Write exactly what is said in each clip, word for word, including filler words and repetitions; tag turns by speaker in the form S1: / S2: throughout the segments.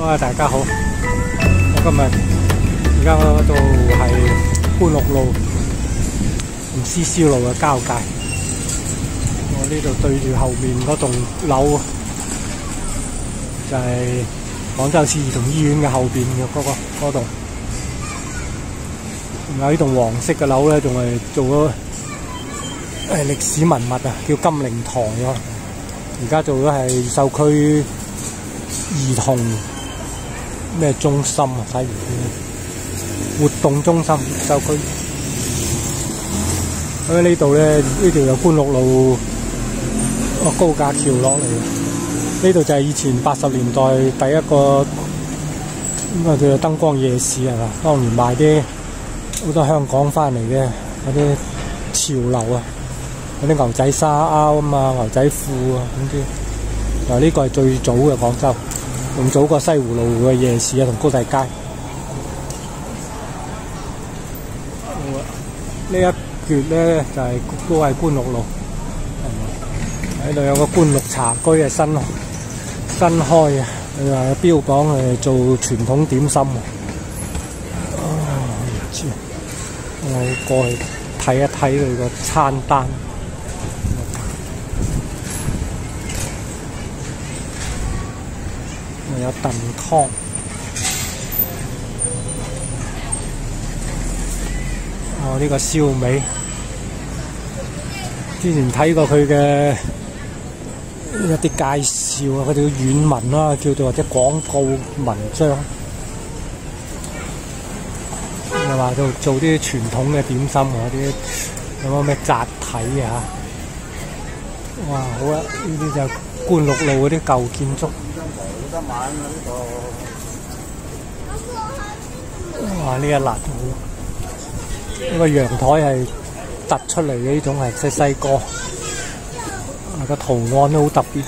S1: 啊，大家好！我今日而家嗰度係歡樂路同思思路嘅交界。我呢度對住後面嗰棟樓，就係廣州市兒童醫院嘅後邊嘅嗰個嗰棟。仲有呢棟黃色嘅樓咧，仲係做咗誒歷史文物啊，叫金陵堂喎。而家做咗係越秀區兒童咩中心啊，睇唔見活動中心越秀區。喺呢度咧，呢條有歡樂路個高架橋落嚟。呢度就係以前八十年代第一個咁啊，叫做燈光夜市係嘛？當年賣啲好多香港翻嚟嘅嗰啲潮流啊，嗰啲牛仔紗啱啊、牛仔褲啊咁啲。嗱，呢個係最早嘅廣州，仲早過西湖路嘅夜市啊同高第街。呢一橛咧就係、是、都係歡樂路，喺度有個歡樂茶居係新新開嘅，佢話標榜係做傳統點心啊。唔知，我過去睇一睇佢個餐單。有燉湯，哦呢、這個燒味，之前睇過佢嘅一啲介紹啊，嗰啲軟文啦，叫做或者廣告文章，又話做做啲傳統嘅點心嗰啲，有冇咩扎體啊？哇，好啊！呢啲就歡樂路嗰啲舊建築。得買啊呢度！哇！呢一欄呢個陽台係突出嚟嘅，呢種係細細個，個圖案都好特別。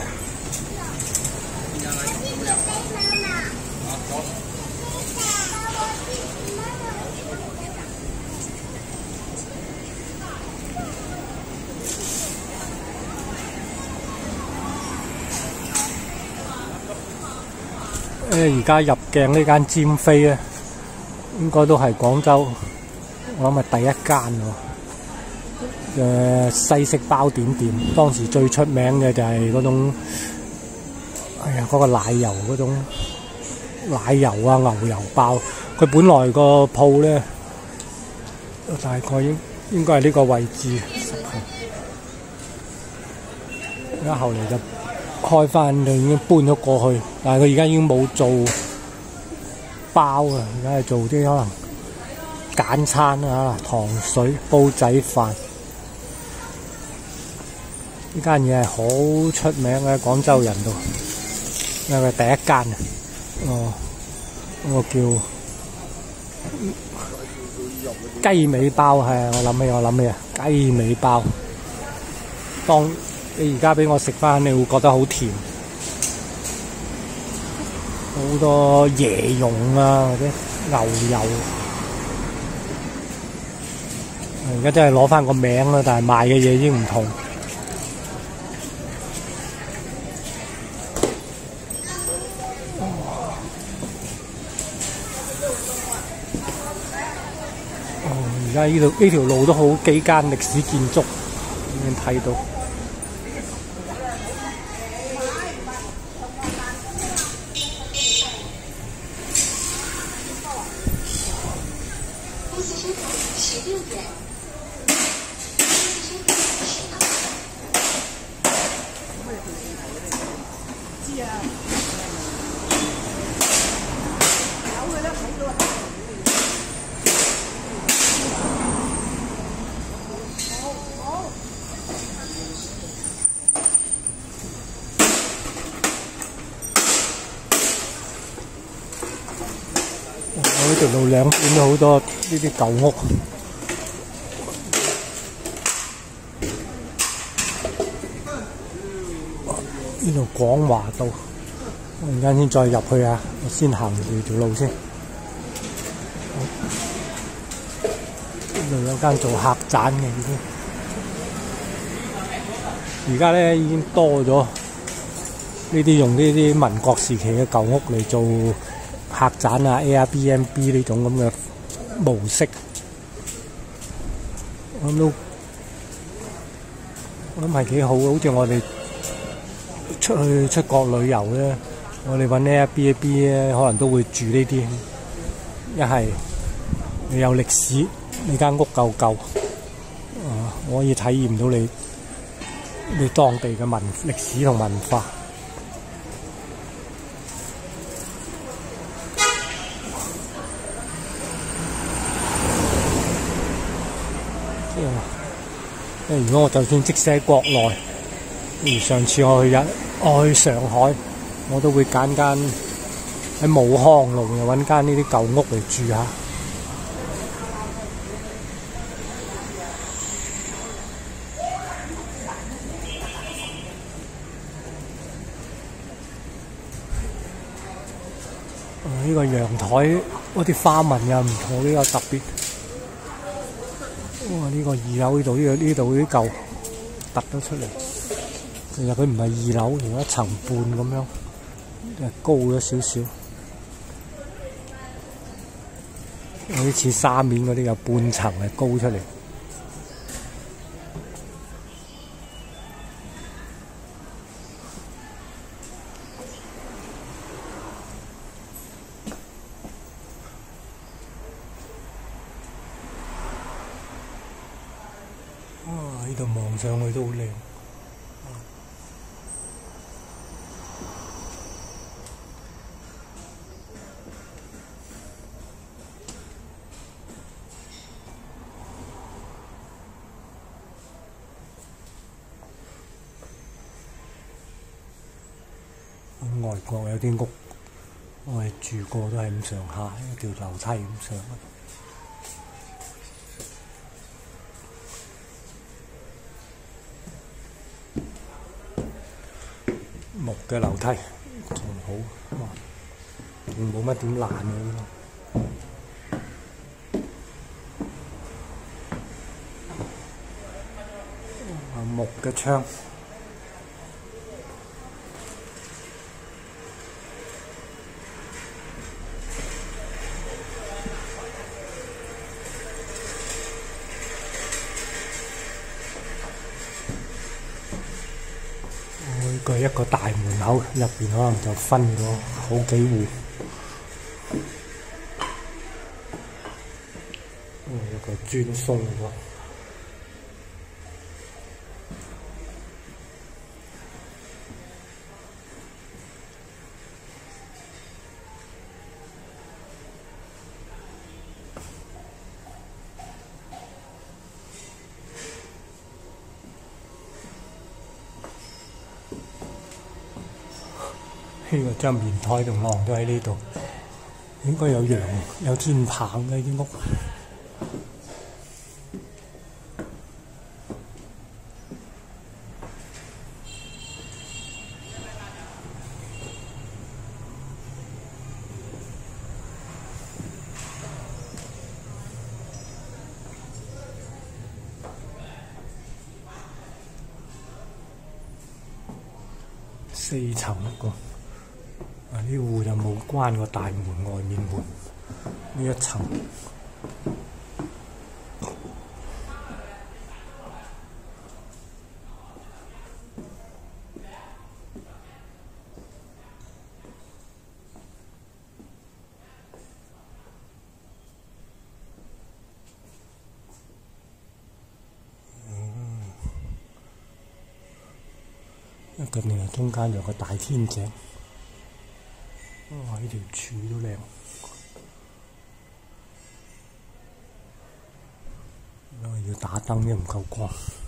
S1: 誒而家入鏡呢間尖飛咧，應該都係廣州，我諗係第一間喎。誒西式包點店，當時最出名嘅就係嗰種，哎呀嗰個奶油嗰種奶油啊牛油包。佢本來個鋪咧，大概應應該係呢個位置，而家後嚟就開翻就已經搬咗過去，但係佢而家已經冇做包啊，而家係做啲可能簡餐啊、糖水、煲仔飯。呢間嘢係好出名嘅，廣州人度，因為佢第一間啊。哦，嗰個叫雞尾包係啊，我諗起我諗起啊，雞尾包。當你而家俾我食翻，你會覺得好甜，好多椰蓉啊或者牛油。而家真係攞翻個名啦，但係賣嘅嘢已經唔同。哦，而家呢度呢條路都好幾間歷史建築，已經睇到。呢條路兩邊都好多呢啲舊屋，呢度廣華道，我而家先再入去啊！我先行住條路先。呢度有間做客棧嘅已經，而家咧已經多咗呢啲用呢啲民國時期嘅舊屋嚟做客棧啊 Airbnb 呢種咁嘅模式，我諗都我諗係幾好，好似我哋出去出國旅遊咧，我哋揾 Airbnb 咧，可能都會住呢啲。一係你有歷史，你間屋夠舊，啊，可以體驗到你你當地嘅文歷史同文化。即係如果我就算即使喺國內，例如上次我去日我去上海，我都會揀間喺武康路又揾間呢啲舊屋嚟住下。呢、這個陽台嗰啲花紋又唔錯，呢、這個特別。哇！呢、這個二樓呢度呢個呢度啲舊突咗出嚟，其實佢唔係二樓，而一層半咁樣，誒高咗少少。有啲似沙面嗰啲有半層係高出嚟。哇！呢度望上去都好靚。外國有啲屋，我哋住過都係咁上下，一條樓梯咁上。木嘅樓梯仲好，哇！冇乜點爛嘅喎。木嘅窗。佢一個大門口入邊可能就分咗好幾戶。嗯，一個磚鬆喎。呢個張棉台同晾咗喺呢度，應該有陽有天棚嘅啲屋。四層一個。啊！呢戶就冇關個大門外面門，呢一層。嗯，一個呢中間有個大天井。哇！呢條柱都靚，因為要打燈啫，唔夠光。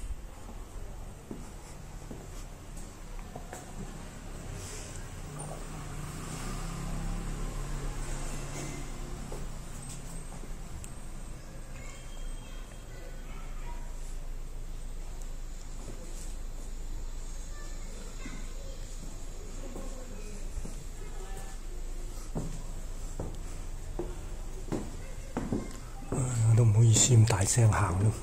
S1: 都唔好意思咁大聲行咯。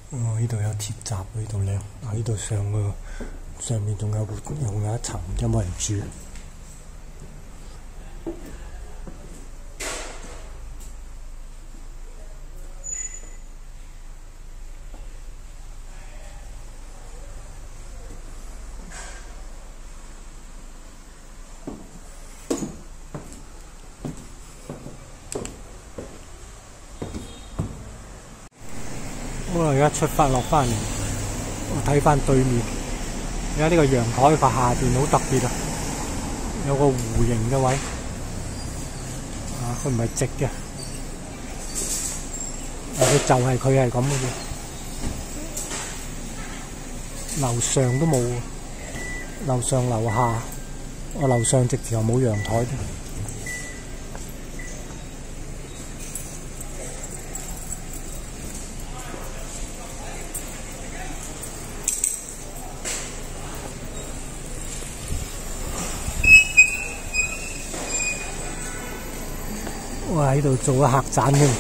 S1: 哦，呢度有鐵閘，呢度靚。啊，呢度上個上面仲有仲有一層，有冇人住？我而家出發落翻嚟，我睇翻對面，而家呢個陽台個下邊好特別啊，有個弧形嘅位，啊，佢唔係直嘅，啊，佢就係佢係咁嘅啫，樓上都冇，樓上樓下，我樓上直頭冇陽台。我喺度做咗客棧添，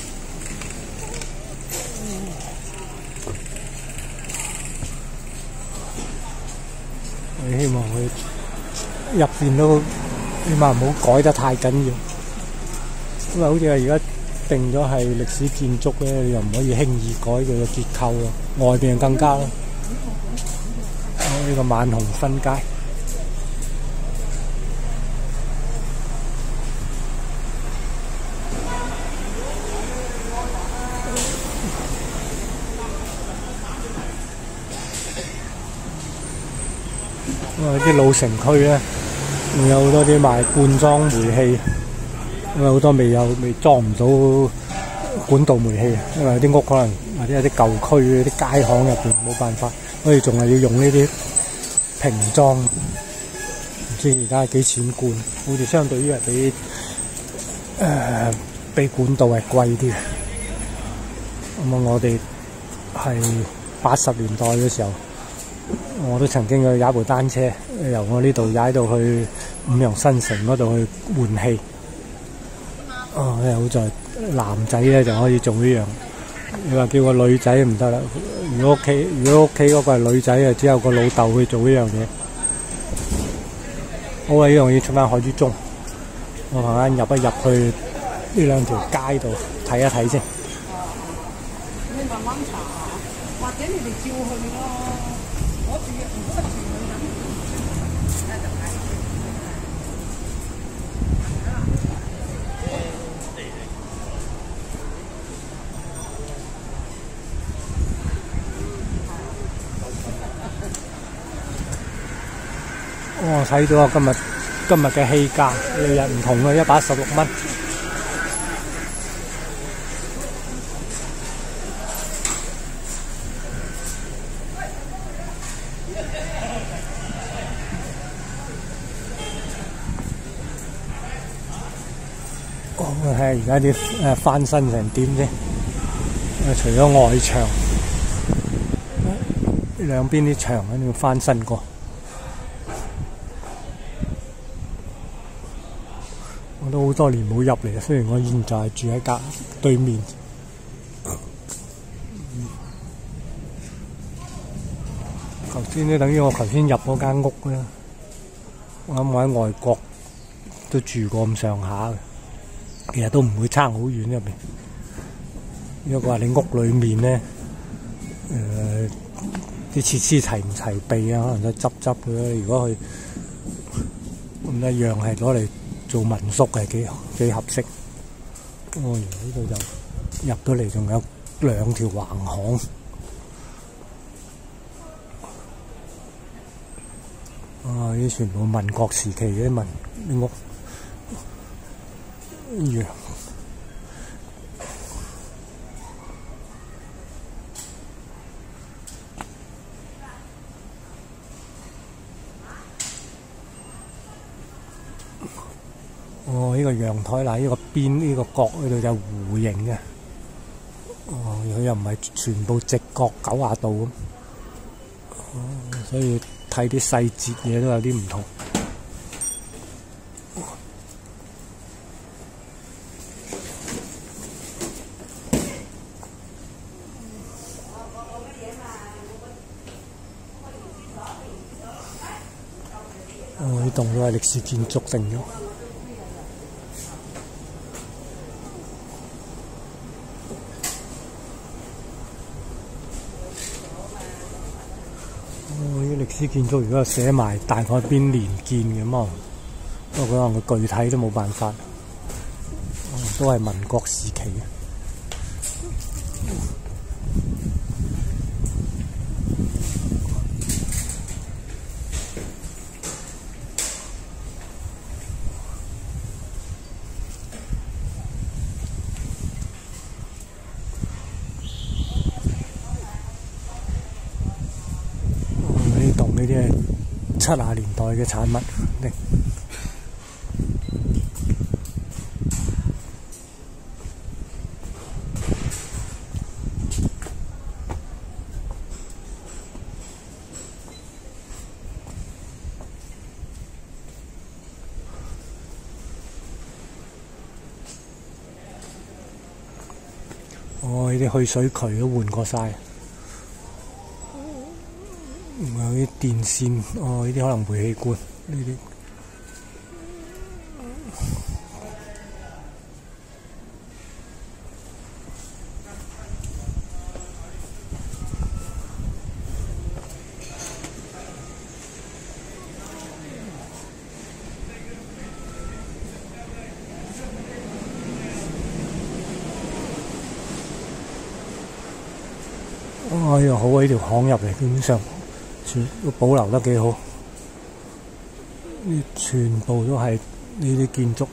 S1: 我希望佢入邊都起碼唔好改得太緊要，因為好似係而家定咗係歷史建築咧，你又唔可以輕易改佢嘅結構咯，外邊更加啦。呢個萬雄分街。啲老城區咧，仲有好多啲賣罐裝煤氣，因為好多未有未裝唔到管道煤氣，因為有啲屋可能或者有啲舊區啲街巷入邊冇辦法，所以仲係要用呢啲瓶裝。唔知而家係幾錢罐？好似相對於係比誒比管道係貴啲嘅。咁啊，我哋係八十年代嘅時候。我都曾經去踩部單車，由我呢度踩到去五羊新城嗰度去換氣。哦，好在男仔咧就可以做呢樣。你話叫個女仔唔得啦。如果屋企如果屋企嗰個係女仔啊，只有個老豆去做呢樣嘢。好啊，呢樣要出翻海珠中。我慢慢入一入去呢兩條街度睇一睇先。你慢慢查，或者你哋照去咯。我睇到啊，今日今日嘅氣價日日唔同啊，一百一十六蚊。哦，睇下而家啲誒翻新成點啫？除咗外牆，兩邊啲牆喺度翻新過。我都好多年冇入嚟，雖然我現在住喺隔對面。頭先咧，等於我頭先入嗰間屋啦。我諗我喺外國都住過咁上下嘅，其實都唔會差好遠入邊。如果話你屋裏面咧，誒啲設施齊唔齊備啊？可能都執執嘅。如果佢咁一樣係攞嚟做民宿係幾幾合適。哦，原來呢度就入到嚟仲有兩條橫巷。啊！呢啲全部民國時期嘅民啲屋一樣。哦，呢個陽台嗱，呢個邊呢個角呢度就弧形嘅。哦，佢又唔係全部直角九十度咁。哦，所以睇啲細節嘢都有啲唔同。 棟都係歷史建築定咗。哦，啲歷史建築如果寫埋大概邊年建嘅嘛，不過可能佢具體都冇辦法，哦、都係民國時期嘅。呢啲係七十年代嘅產物，哦，呢啲去水渠都換過晒。有啲電線，哦，呢啲可能煤氣罐呢啲。哦，又好啊！呢條巷入嚟，基本上全都保留得幾好，呢全部都係呢啲建築。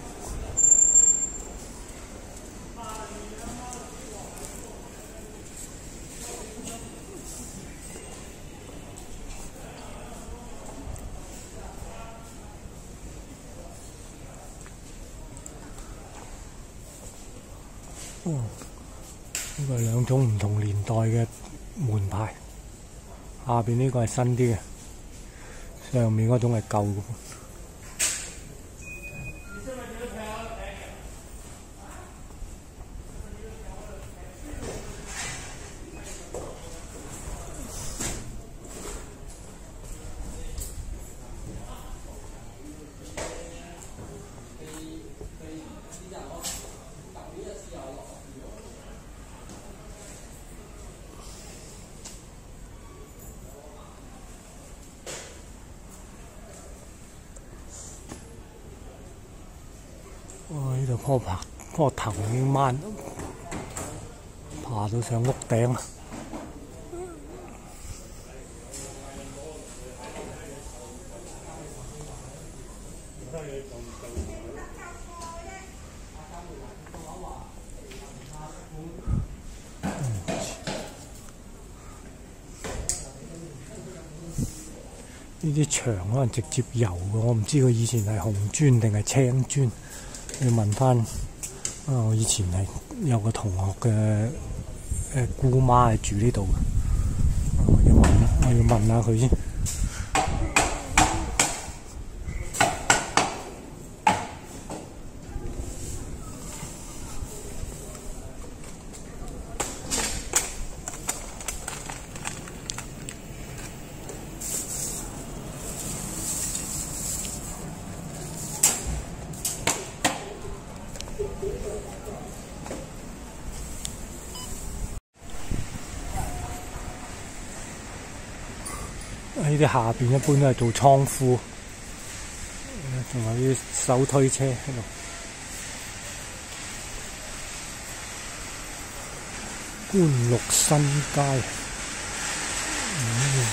S1: 哦，呢個係兩種唔同年代嘅門牌，下邊呢個係新啲嘅，上面嗰種係舊嘅。哇！呢度棵爬棵藤已經掹爬到上屋頂啦。呢啲牆可能直接油嘅，我唔知佢以前係紅磚定係青磚。要問翻啊！我以前係有個同學嘅誒姑媽係住呢度嘅，我要問我要問下佢先。呢啲下邊一般都係做倉庫，仲有啲手推車喺度。官祿新街，嗯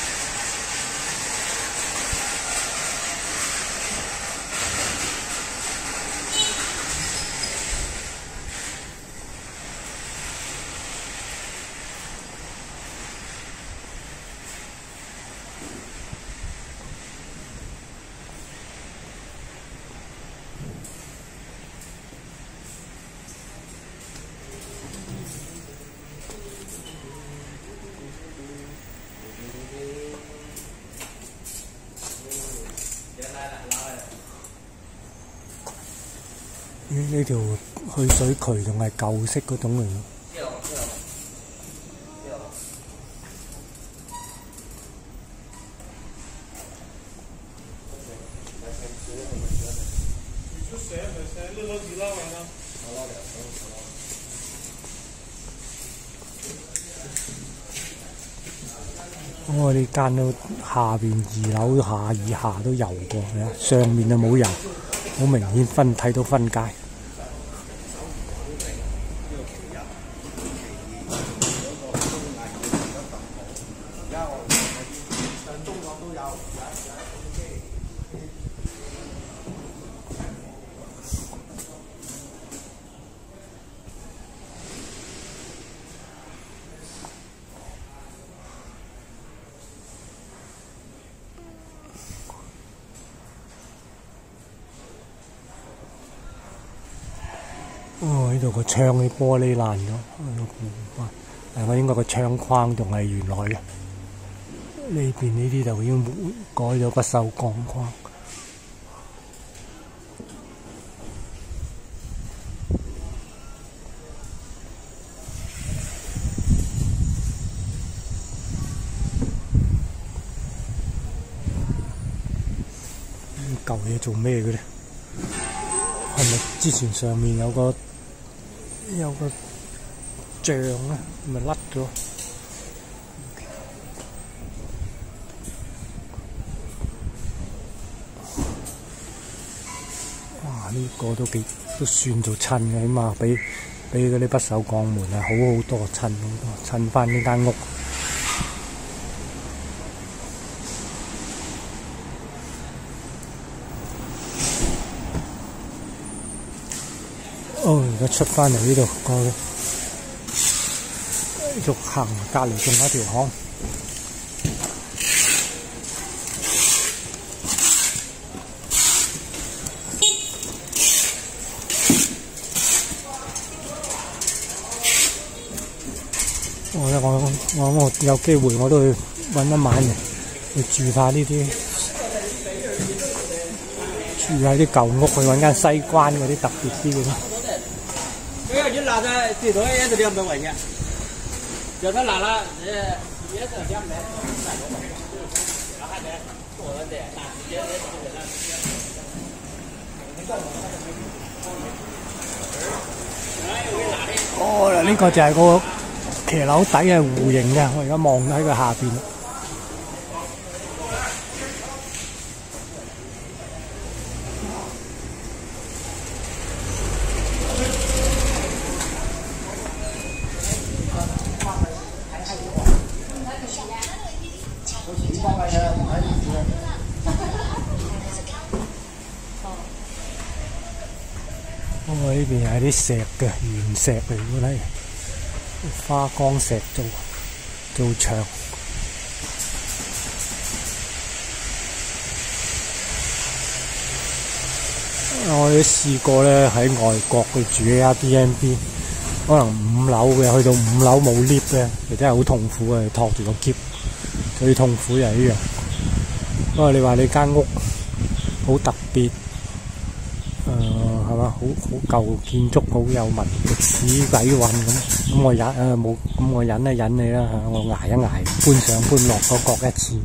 S1: 呢條去水渠仲係舊式嗰種嚟。 我哋間到下邊二樓下以下都油過，係啊，上面就冇油，好明顯分睇到分界。哦，呢度個窗啲玻璃爛咗，但係我應該個窗框仲係原來嘅。呢邊呢啲就已經改咗不鏽鋼框。舊嘢做咩嘅咧？係咪之前上面有個有個像咧，咪甩咗？哇！呢、這個都幾都算做襯嘅，起碼比比嗰啲不鏽鋼門係好好多，襯好多，襯翻呢間屋。哦，而家出翻嚟呢度，過繼續行，隔離仲有一條巷。我咧，我我我有機會我都去揾一晚嘅，去住下呢啲，住喺啲舊屋，去揾間西關嗰啲特別啲嘅。
S2: 这要你拿着最多也是两百块钱，要他拿了，呃，也是两百，三多块钱，那还得多了点，那直接也是这个。
S1: 哦，嗱，呢個就係個騎樓底係弧形嘅，我而家望喺佢下邊。我呢邊係啲石嘅原石嚟嘅，睇花崗石做做牆。我哋試過咧喺外國去住 Airbnb， 可能五樓嘅，去到五樓冇 lift 嘅，其實真係好痛苦嘅，托住個篋，最痛苦就係呢樣。不過你話你間屋好特別。誒係嘛？好好舊建築，好有文歷史底蘊咁。咁我忍誒冇，咁我忍一忍你啦嚇，我捱一捱，搬上搬落嗰各一次。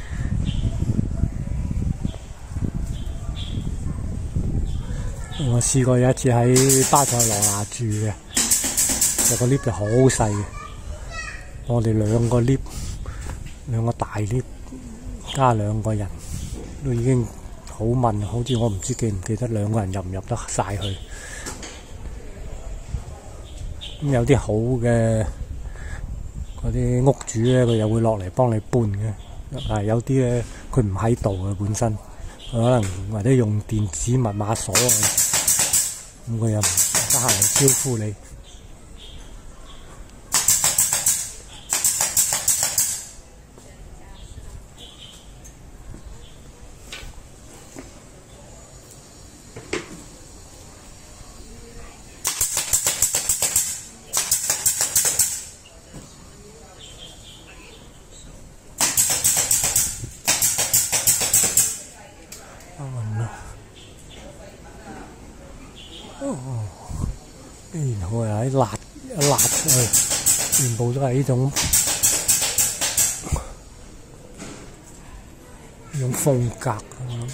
S1: 我試過有一次喺巴塞羅那住嘅，有個 lift 就好細嘅，我哋兩個 lift，兩個大 lift 加兩個人都已經。好問，好似我唔知記唔記得兩個人入唔入得晒去。咁有啲好嘅嗰啲屋主咧，佢又會落嚟幫你搬嘅。但係有啲咧，佢唔喺度嘅本身，佢可能或者用電子密碼鎖啊，咁佢又唔得閒嚟招呼你。哦，然後又喺辣一辣出去，全部都係呢種呢種風格啊！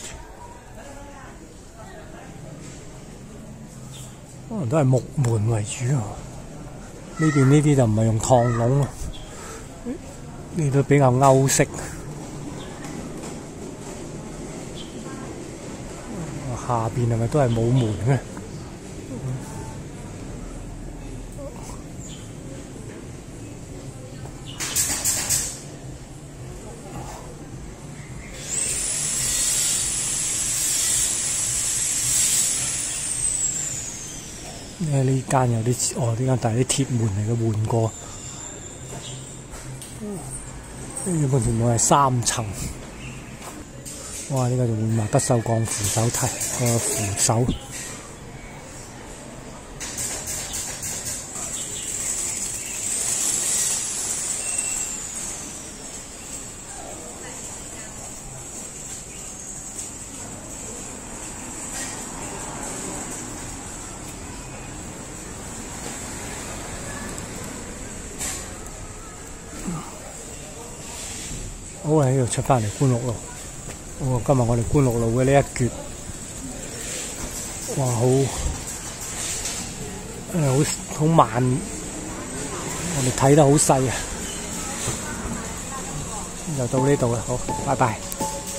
S1: 可能都係木門為主啊。呢邊呢啲就唔係用趟籠啊，呢呢度比較歐式。下邊係咪都係冇門嘅？呢呢間有啲哦，呢間但係啲鐵門嚟嘅，換過。呢本全部係三層。哇！呢個就換埋不鏽鋼扶手梯個扶手。好喺呢度出翻嚟觀鹿路。哦，今日我哋觀鹿路嘅呢一橛，哇，好誒，好好慢，我哋睇得好細啊！就到呢度啦，好，拜拜。